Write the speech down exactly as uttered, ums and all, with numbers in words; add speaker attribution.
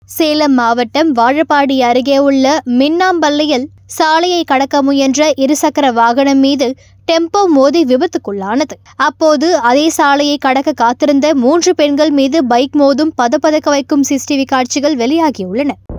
Speaker 1: சேலம் மாவட்டம் வாழப்பாடி அருகே உள்ள மின்னாம்பள்ளியில் சாலையை கடக்க முயன்ற இருசக்கர வாகனம் மீது டெம்போ மோதி விபத்துக்குள்ளானது. அப்போது அதே சாலையை கடக்க காத்திருந்த மூன்று பெண்கள் மீது பைக் மோதும் பதபதக்க வைக்கும் சிசிடிவி காட்சிகள் வெளியாகியுள்ளன.